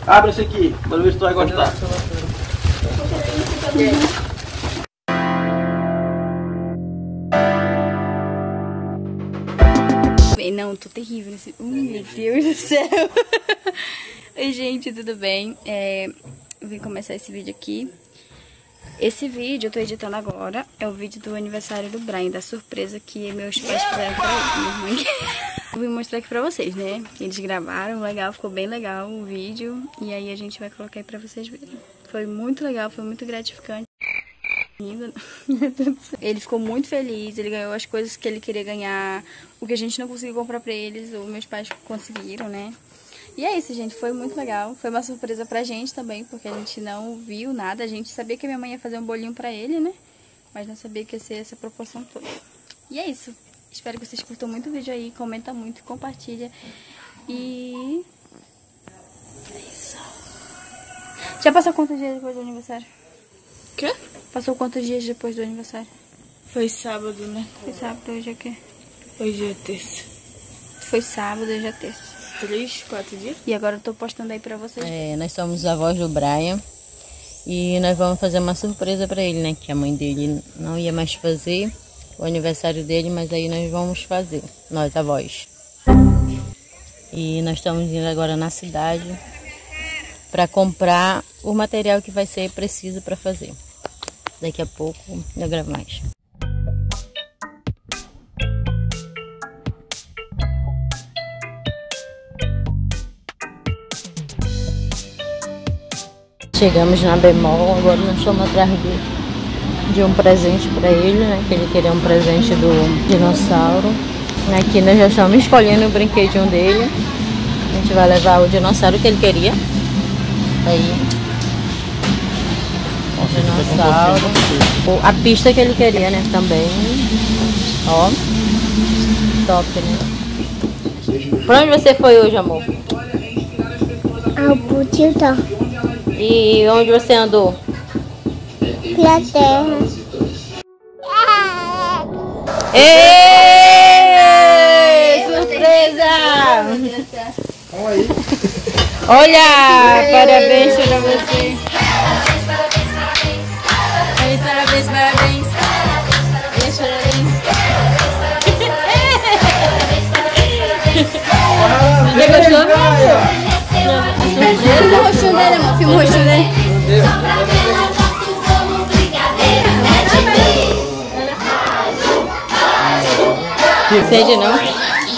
Abre esse aqui, pra ver se tu vai gostar. Não, tô terrível nesse... meu Deus do céu. Oi, gente, tudo bem? Eu vim começar esse vídeo aqui. Esse vídeo eu tô editando agora. É o vídeo do aniversário do Brian, da surpresa que meus pais fizeram pra ele. Eu vim mostrar aqui pra vocês, né? Eles gravaram, legal, ficou bem legal o vídeo. E aí a gente vai colocar aí pra vocês verem. Foi muito legal, foi muito gratificante. Ele ficou muito feliz, ele ganhou as coisas que ele queria ganhar. O que a gente não conseguiu comprar pra eles, os meus pais conseguiram, né? E é isso, gente, foi muito legal. Foi uma surpresa pra gente também, porque a gente não viu nada. A gente sabia que a minha mãe ia fazer um bolinho pra ele, né? Mas não sabia que ia ser essa proporção toda. E é isso. Espero que vocês curtam muito o vídeo aí, comenta muito, compartilha. E... é isso. Já passou quantos dias depois do aniversário? Quê? Passou quantos dias depois do aniversário? Foi sábado, né? Foi sábado, hoje é o quê? Hoje é terça. Foi sábado, hoje é terça. 3, 4 dias? E agora eu tô postando aí pra vocês. Nós somos os avós do Brian. E nós vamos fazer uma surpresa pra ele, né? Que a mãe dele não ia mais fazer o aniversário dele, mas aí nós vamos fazer, nós avós. E nós estamos indo agora na cidade para comprar o material que vai ser preciso para fazer. Daqui a pouco eu gravo mais. Chegamos na Bemol, agora nós estamos atrás de um presente para ele, né? Que ele queria um presente do dinossauro. Aqui nós já estamos escolhendo o brinquedinho dele. A gente vai levar o dinossauro que ele queria. Aí. O dinossauro. A pista que ele queria, né? Também. Ó. Top, né? Pra onde você foi hoje, amor? Ao Butitão. E onde você andou? Pela terra. Êêêê! Surpresa! Vamos aí. Olha! Parabéns pra você! Parabéns, parabéns. Você gostou? Filma o rostinho dele, amor. Filma o rostinho dele. Sede não? Ai,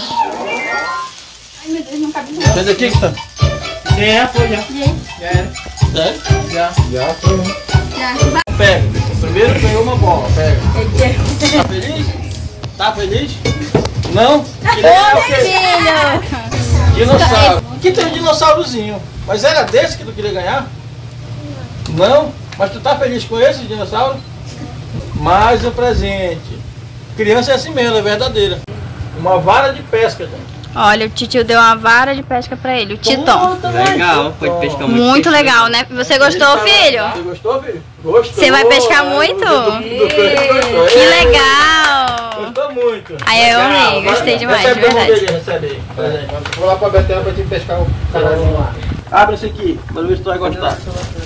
meu Deus, não cabe não. Fez aqui que tá? Foi já. Já era. Sério? Já foi. Pega. Primeiro ganhou uma bola. Pega. Tá feliz? Tá feliz? Não? Filho! Dinossauro. Aqui tem um dinossaurozinho. Mas era desse que tu queria ganhar? Não? Mas tu tá feliz com esse dinossauro? Mais um presente. Criança é assim mesmo, é verdadeira. Uma vara de pesca, gente. Olha, o titio deu uma vara de pesca pra ele, o Titão. Legal, pode pescar muito. Muito legal, né? Você gostou, filho? Você gostou, filho? Gostou. Você vai pescar muito? Que legal! Gostou muito. Aí eu amei, gostei demais, de Recebe verdade. recebe aí. Vou lá pra Betela pra te pescar o canazinho lá. Abre esse aqui, pra ver se tu vai gostar.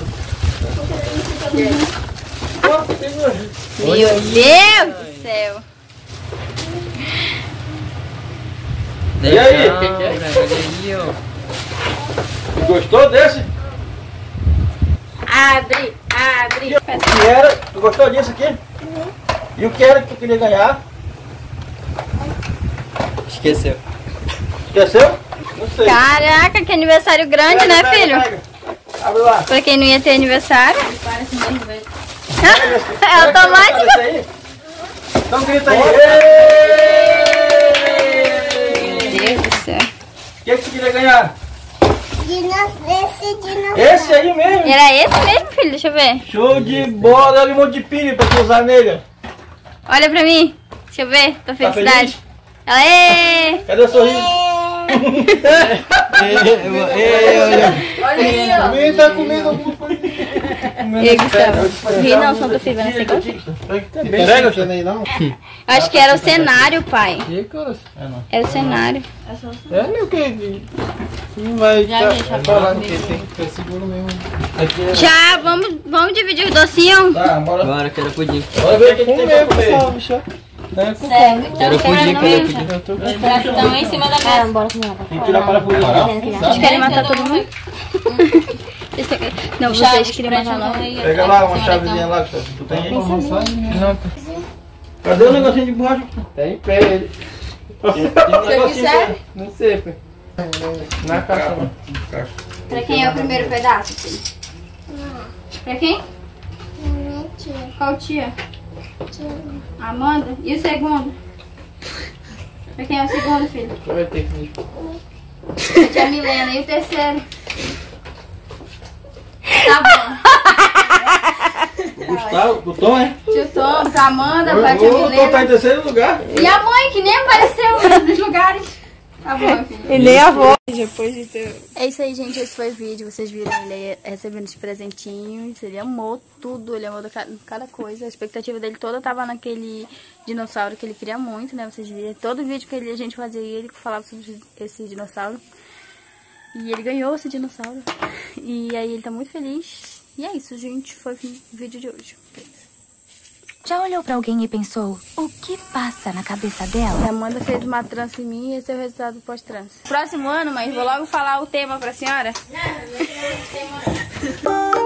Meu Deus do céu! E aí? Tu gostou desse? Abre, abre. O que era? Tu gostou disso aqui? E o que era que tu queria ganhar? Esqueceu. Esqueceu? Não sei. Caraca, que aniversário grande, né, filho? Pega. Abre lá. Pra quem não ia ter aniversário. É automático. Então grita aí. Meu Deus do céu. O que tu queria ganhar? Esse dinossauro. Esse aí mesmo. Era esse mesmo, filho? Deixa eu ver. Show de bola. Olha um monte de pilha pra tu usar nele. Olha pra mim. Deixa eu ver. Tua Tá felicidade. feliz? Aê! Cadê o sorriso? Olha aí, ó. Tá comigo. E Gustavo? Ri não, Santa Fê, vai nascer com você. Pega, aí não? Acho que era o cenário, pai. E cara, Era o cenário. é nem o que não vai falando que tem que ficar seguro mesmo. Já, vamos dividir o docinho? Tá, bora. Agora quero pudim. Bora ver o que tem pra comer. Quero pudim, quero pudim. Eu tô com Estão em cima da mesa. Bora comer água. Tem que tirar para fora. Vocês querem matar todo mundo? Não, vocês queriam matar não. Pega lá uma chavezinha lá, que tu tem aí? Não. Cadê o negocinho de borracha? Tem em pé ele. Você quiser? Não sei, pô. Na caixa, mano. Pra quem é o primeiro pedaço, filho? Pra quem? Minha tia. Qual tia? Amanda? E o segundo? Pra quem é o segundo, filho? Vai ter que A tia Milena. E o terceiro? Tá bom. Gustavo, o Tom, é? Tio Tom, pra Amanda, pra tia O Tom tá Milena. em terceiro lugar. E a mãe, que nem apareceu nos lugares. Tá bom, filho. E nem a avó. Depois de ter... É isso aí, gente. Esse foi o vídeo. Vocês viram ele recebendo os presentinhos. Ele amou tudo. Ele amou cada coisa. A expectativa dele toda tava naquele dinossauro que ele queria muito, né? Vocês viram. Todo vídeo que a gente fazia, ele falava sobre esse dinossauro. E ele ganhou esse dinossauro. E aí ele tá muito feliz. E é isso, gente. Foi o vídeo de hoje. Já olhou pra alguém e pensou, o que passa na cabeça dela? A Amanda fez uma trança em mim e esse é o resultado pós-trança. Próximo ano, mãe, vou logo falar o tema pra senhora. Não,